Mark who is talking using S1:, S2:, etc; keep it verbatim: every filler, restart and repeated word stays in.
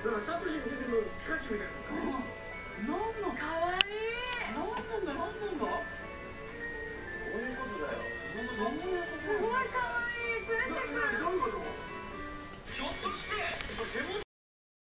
S1: なんかサトシに出てるのピカチュウみたいな。
S2: なんのかわいい。なんなんだなんなんだ。
S1: そういうことだよ。
S2: すごいかわいい。